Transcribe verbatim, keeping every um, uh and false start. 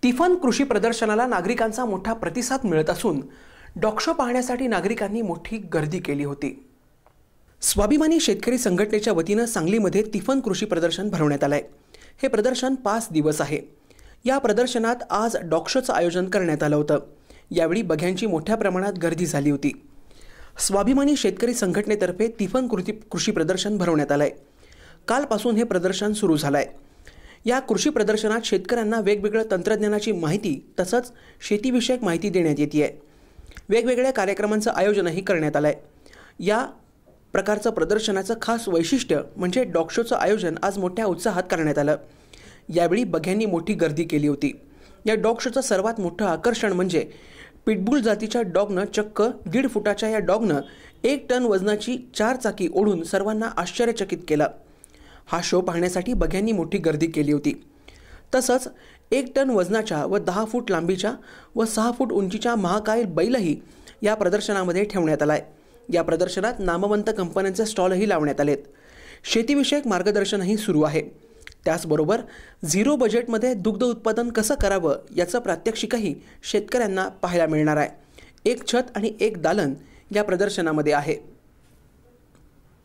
तिफन कृषी प्रदर्शनाला नागरिकांचा मोठा प्रतिसाद मिळत असून डॉग शो पाहण्यासाठी नागरिकांनी मोठी गर्दी केली होती। स्वाभिमानी शेतकरी संघटनेच्या वतीने सांगलीमध्ये तिफन कृषी प्रदर्शन भरवण्यात आले आहे। हे प्रदर्शन पाच दिवस आहे। या प्रदर्शनात आज डॉग शोचं आयोजन करण्यात आलं होतं। यावेळी बघ्यांची मोठ्या प्रमाणात गर्दी झाली होती। स्वाभिमानी शेतकरी संघटनेतर्फे तिफन कृषी कृषी प्रदर्शन भरवण्यात आलं आहे। कालपासून हे प्रदर्शन सुरू झालं आहे। या कृषी प्रदर्शनात शेतकऱ्यांना वेगवेगळ्या तंत्रज्ञानाची माहिती तसंच शेतीविषयक माहिती देण्यात येते आहे। वेगवेगळ्या कार्यक्रमांचं आयोजनही करण्यात आलं आहे। या प्रकारचं प्रदर्शनाचं खास वैशिष्ट्य म्हणजे डॉग शोचं आयोजन आज मोठ्या उत्साहात करण्यात आलं। यावेळी बघ्यांनी मोठी गर्दी केली होती। या डॉग शोचं सर्वात मोठं आकर्षण म्हणजे पिटबुल जातीच्या डॉगनं चक्क दीड फुटाच्या या डॉगनं एक टन वजनाची चार चाकी ओढून सर्वांना आश्चर्यचकित केलं। हा शो पाहण्यासाठी बघ्यांनी मोठी गर्दी केली होती। तसंच एक टन वजनाच्या व दहा फूट लांबीच्या व सहा फूट उंचीच्या महाकाय बैलही या प्रदर्शनामध्ये ठेवण्यात आलाय। या प्रदर्शनात नामवंत कंपन्यांचे स्टॉलही लावण्यात आलेत। शेतीविषयक मार्गदर्शनही सुरू आहे। त्याचबरोबर झिरो बजेटमध्ये दुग्ध उत्पादन कसं करावं याचं प्रात्यक्षिकही शेतकऱ्यांना पाहायला मिळणार आहे। एक छत आणि एक दालन या प्रदर्शनामध्ये आहे।